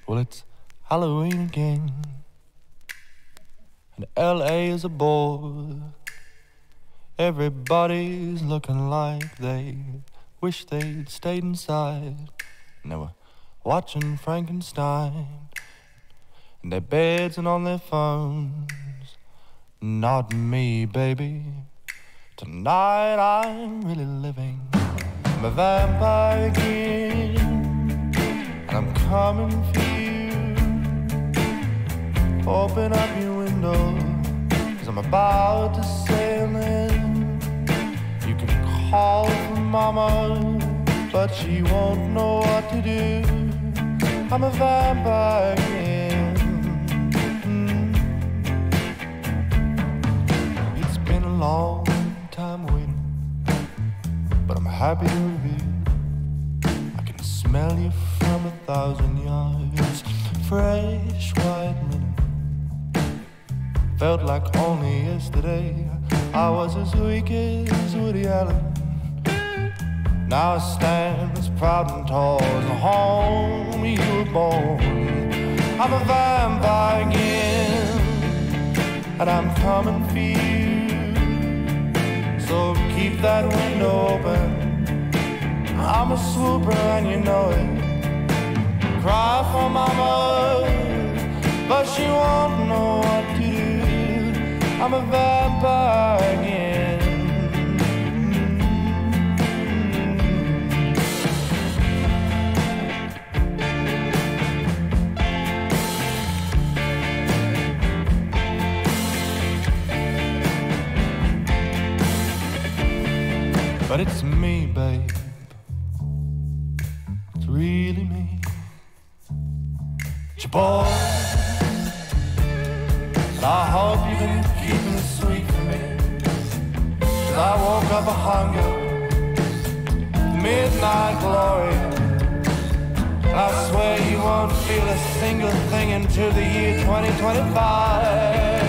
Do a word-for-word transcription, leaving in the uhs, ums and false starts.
Well, it's Halloween again, and L A is a bore. Everybody's looking like they wish they'd stayed inside. And they were watching Frankenstein in their beds and on their phones. Not me, baby. Tonight I'm really living. I'm a vampire again, and I'm coming for you. Open up your window, 'cause I'm about to sail in. You can call for mama, but she won't know what to do. I'm a vampire again. Mm. It's been a long time waiting, but I'm happy to reveal I can smell you from a thousand yards. Fresh white linen, felt like only yesterday I was as weak as Woody Allen. Now I stand as proud and tall as the home you were born. I'm a vampire again, and I'm coming for you. So keep that window open. I'm a swooper and you know it. Cry for mama, but she won't know what to do. I'm a vampire again. But it's me, babe. It's really me. It's your boy. And I hope you've been keeping it sweet for me. 'Cause I woke up a hunger, midnight glory. And I swear you won't feel a single thing until the year twenty twenty-five.